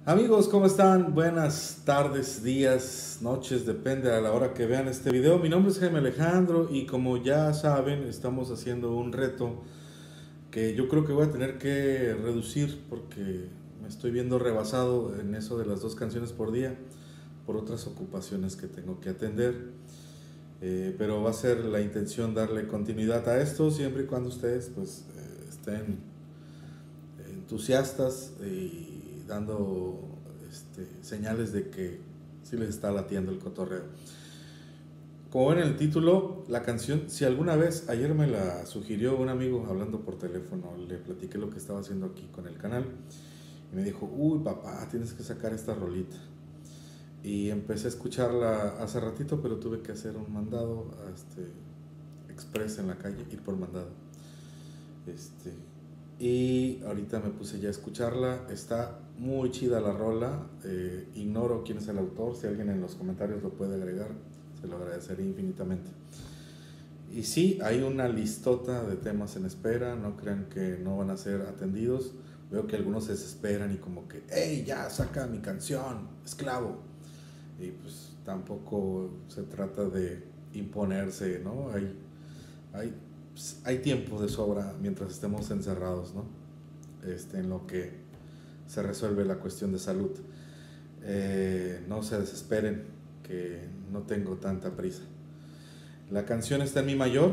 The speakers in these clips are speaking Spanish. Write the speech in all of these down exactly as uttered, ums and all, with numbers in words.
Amigos, ¿cómo están? Buenas tardes, días, noches, depende a la hora que vean este video. Mi nombre es Jaime Alejandro y como ya saben, estamos haciendo un reto que yo creo que voy a tener que reducir porque me estoy viendo rebasado en eso de las dos canciones por día por otras ocupaciones que tengo que atender. Eh, pero va a ser la intención darle continuidad a esto siempre y cuando ustedes pues eh, estén entusiastas y dando este, señales de que sí les está latiendo el cotorreo. Como ven en el título, la canción, si alguna vez, ayer me la sugirió un amigo hablando por teléfono, le platiqué lo que estaba haciendo aquí con el canal y me dijo, uy papá, tienes que sacar esta rolita. Y empecé a escucharla hace ratito, pero tuve que hacer un mandado este, express en la calle, ir por mandado. Este, y ahorita me puse ya a escucharla, está muy chida la rola, eh, ignoro quién es el autor, si alguien en los comentarios lo puede agregar, se lo agradecería infinitamente. Y sí, hay una listota de temas en espera, no crean que no van a ser atendidos, veo que algunos se desesperan y como que, hey, ya saca mi canción, esclavo. Y pues tampoco se trata de imponerse, ¿no? Hay, hay, pues, hay tiempo de sobra mientras estemos encerrados, ¿no? Este, en lo que se resuelve la cuestión de salud. Eh, no se desesperen, que no tengo tanta prisa. La canción está en mi mayor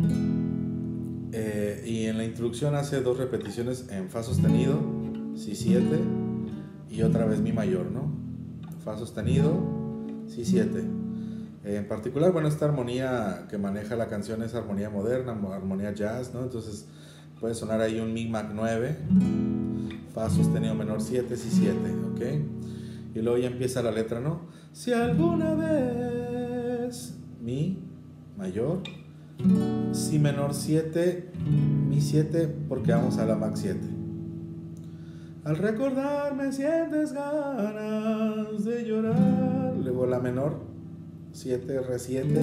eh, y en la introducción hace dos repeticiones en fa sostenido, si siete y otra vez mi mayor, ¿no? Fa sostenido, si siete. Eh, en particular, bueno, esta armonía que maneja la canción es armonía moderna, armonía jazz, ¿no? Entonces puede sonar ahí un mi mac nueve, fa sostenido menor siete, si siete, ¿ok? Y luego ya empieza la letra, ¿no? Si alguna vez mi mayor, si menor siete, mi siete, porque vamos a la mac siete. Al recordarme sientes ganas de llorar. Luego la menor, siete, re siete.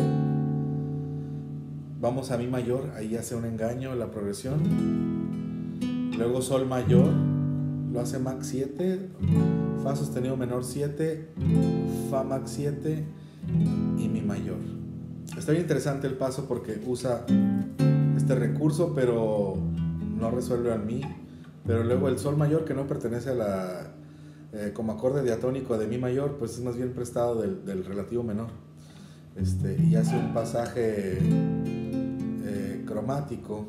Vamos a mi mayor, ahí hace un engaño la progresión. Luego sol mayor, lo hace mac siete, fa sostenido menor siete, fa mac siete y mi mayor. Está bien interesante el paso porque usa este recurso, pero no resuelve al mi. Pero luego el sol mayor, que no pertenece a la eh, como acorde diatónico de mi mayor, pues es más bien prestado del, del relativo menor. Este, y hace un pasaje eh, cromático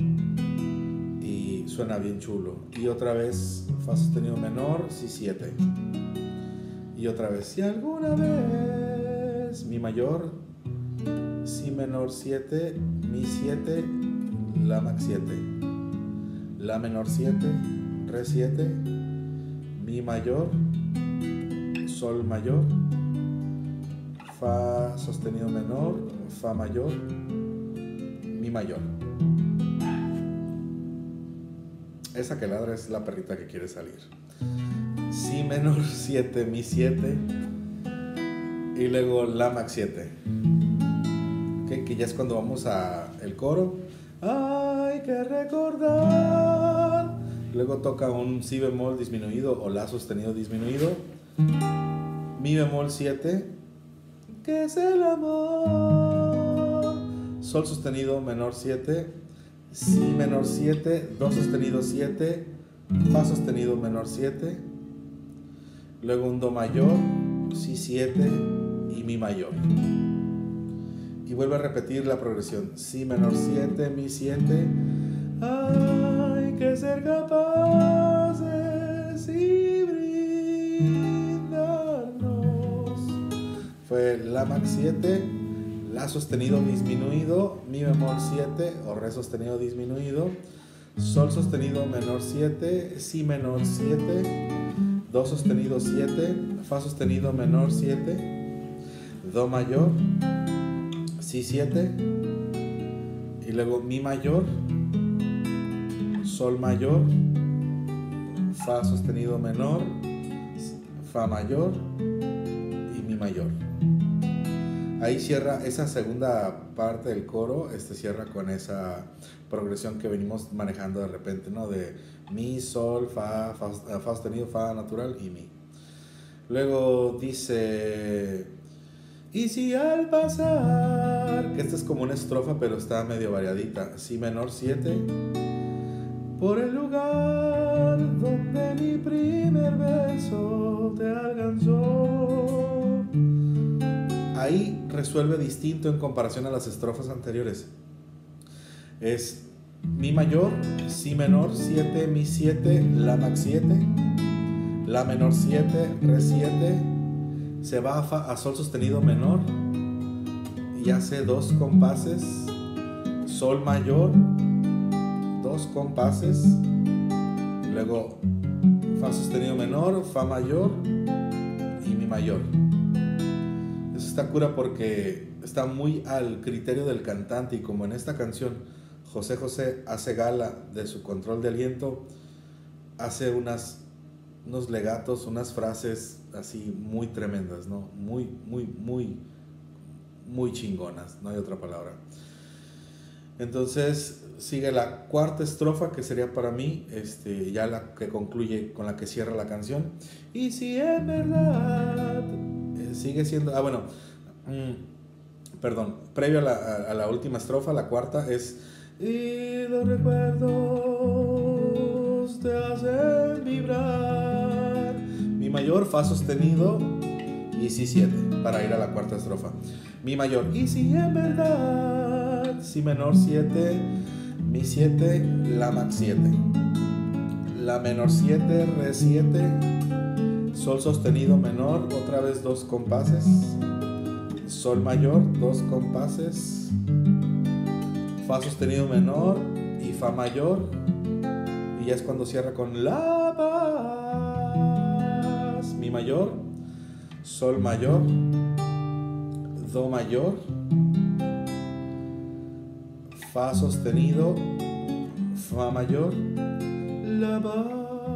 y suena bien chulo. Y otra vez fa sostenido menor, si siete. Y otra vez, si alguna vez mi mayor, si menor siete, mi siete, la mac siete, la menor siete, re siete, mi mayor, sol mayor, fa sostenido menor, fa mayor, mi mayor. Esa que ladra es la perrita que quiere salir. Si menor siete, mi siete, y luego la mac siete, ¿okay? Que ya es cuando vamos a el coro. Hay que recordar. Luego toca un si bemol disminuido o la sostenido disminuido, mi bemol siete, que es el amor, sol sostenido menor siete, si menor siete, do sostenido siete, fa sostenido menor siete, luego un do mayor, si siete y mi mayor. Y vuelve a repetir la progresión, si menor siete, mi siete. Hay que ser capaces y brindarnos. Fue la mac siete, la sostenido disminuido, mi bemol siete o re sostenido disminuido, sol sostenido menor siete, si menor siete, do sostenido siete, fa sostenido menor siete, do mayor, si siete, y luego mi mayor, sol mayor, fa sostenido menor, fa mayor y mi mayor. Ahí cierra esa segunda parte del coro, este cierra con esa progresión que venimos manejando de repente, ¿no? De mi, sol, fa, fa, fa sostenido, fa natural y mi. Luego dice, y si al pasar, que esta es como una estrofa pero está medio variadita, si menor siete, por el lugar donde mi primer beso te alcanzó. Ahí resuelve distinto en comparación a las estrofas anteriores. Es mi mayor, si menor siete, mi siete, la max siete, la menor siete, re siete, se va a, fa, a sol sostenido menor y hace dos compases, sol mayor, dos compases, luego fa sostenido menor, fa mayor y mi mayor. Eso está cura porque está muy al criterio del cantante, y como en esta canción José José hace gala de su control de aliento, hace unas, unos legatos, unas frases así muy tremendas, ¿no? Muy, muy, muy, muy chingonas, no hay otra palabra. Entonces sigue la cuarta estrofa, que sería para mí este, ya la que concluye, con la que cierra la canción. Y si en verdad eh, sigue siendo, ah bueno, mmm, perdón, previo a la, a, a la última estrofa, la cuarta es, y los recuerdos te hacen vibrar. Mi mayor, fa sostenido y si siete, para ir a la cuarta estrofa. Mi mayor, y si en verdad, si menor siete, mi siete, la max siete, la menor siete, re siete, sol sostenido menor, otra vez dos compases, sol mayor, dos compases, fa sostenido menor y fa mayor, y ya es cuando cierra con la paz. Mi mayor, sol mayor, do mayor, fa sostenido, fa mayor, la paz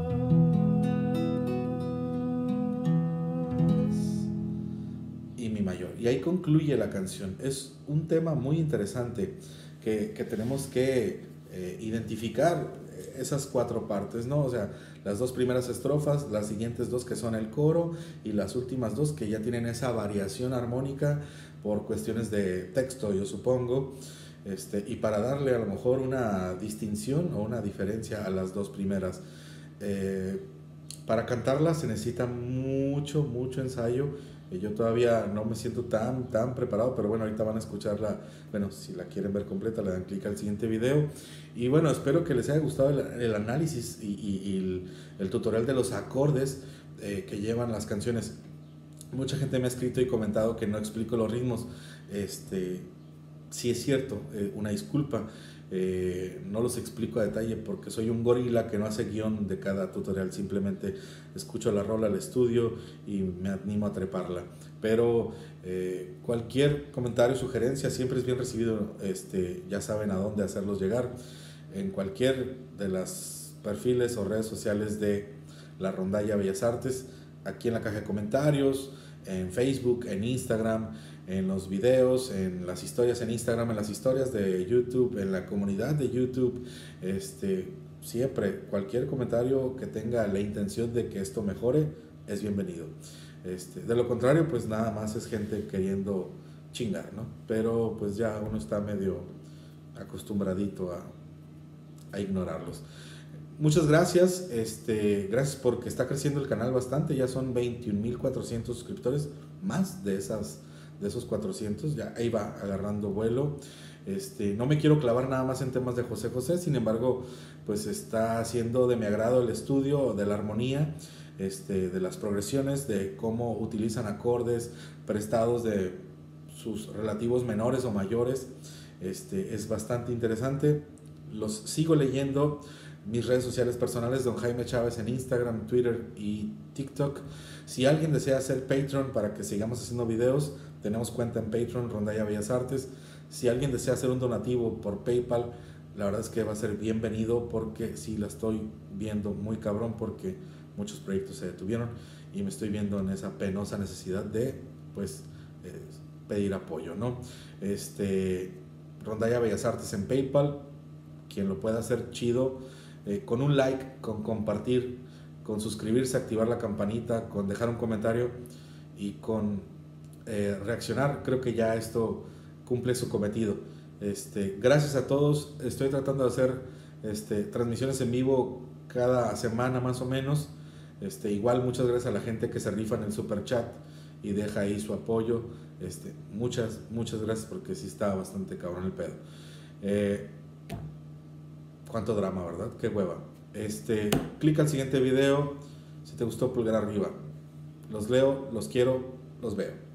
y mi mayor. Y ahí concluye la canción. Es un tema muy interesante que, que tenemos que eh, identificar esas cuatro partes, ¿no? O sea, las dos primeras estrofas, las siguientes dos que son el coro, y las últimas dos que ya tienen esa variación armónica por cuestiones de texto, yo supongo, este, y para darle a lo mejor una distinción o una diferencia a las dos primeras. Eh, para cantarlas se necesita mucho, mucho ensayo. Yo todavía no me siento tan, tan preparado, pero bueno, ahorita van a escucharla. Bueno, si la quieren ver completa, le dan clic al siguiente video. Y bueno, espero que les haya gustado el, el análisis y, y, y el, el tutorial de los acordes eh, que llevan las canciones. Mucha gente me ha escrito y comentado que no explico los ritmos. Este, sí es cierto, eh, una disculpa. Eh, no los explico a detalle porque soy un gorila que no hace guión de cada tutorial, simplemente escucho la rola al estudio y me animo a treparla. Pero eh, cualquier comentario o sugerencia siempre es bien recibido. Este, ya saben a dónde hacerlos llegar, en cualquier de las perfiles o redes sociales de la Rondalla Bellas Artes, aquí en la caja de comentarios, en Facebook, en Instagram, en los videos, en las historias en Instagram, en las historias de YouTube, en la comunidad de YouTube. Este, siempre cualquier comentario que tenga la intención de que esto mejore es bienvenido. Este, de lo contrario, pues nada más es gente queriendo chingar, ¿no? Pero pues ya uno está medio acostumbradito a, a ignorarlos. Muchas gracias, este, gracias porque está creciendo el canal bastante, ya son veintiún mil cuatrocientos suscriptores, más de esas de esos cuatrocientos, ya ahí va agarrando vuelo. Este, no me quiero clavar nada más en temas de José José, sin embargo, pues está haciendo de mi agrado el estudio de la armonía, este, de las progresiones, de cómo utilizan acordes prestados de sus relativos menores o mayores. Este, es bastante interesante, los sigo leyendo. Mis redes sociales personales, Don Jaime Chávez en Instagram, Twitter y TikTok. Si alguien desea ser Patreon para que sigamos haciendo videos, tenemos cuenta en Patreon, Rondalla Bellas Artes. Si alguien desea hacer un donativo por PayPal, la verdad es que va a ser bienvenido, porque sí la estoy viendo muy cabrón, porque muchos proyectos se detuvieron y me estoy viendo en esa penosa necesidad de, pues, eh, pedir apoyo, ¿no? Este, Rondalla Bellas Artes en PayPal, quien lo pueda hacer chido. Eh, con un like, con compartir, con suscribirse, activar la campanita, con dejar un comentario y con eh, reaccionar. Creo que ya esto cumple su cometido. Este, gracias a todos. Estoy tratando de hacer este, transmisiones en vivo cada semana más o menos. Este, igual muchas gracias a la gente que se rifa en el super chat y deja ahí su apoyo. Este, muchas, muchas gracias, porque sí está bastante cabrón el pedo. Eh, cuánto drama, ¿verdad? Qué hueva. Este, clica al siguiente video. Si te gustó, pulgar arriba. Los leo, los quiero, los veo.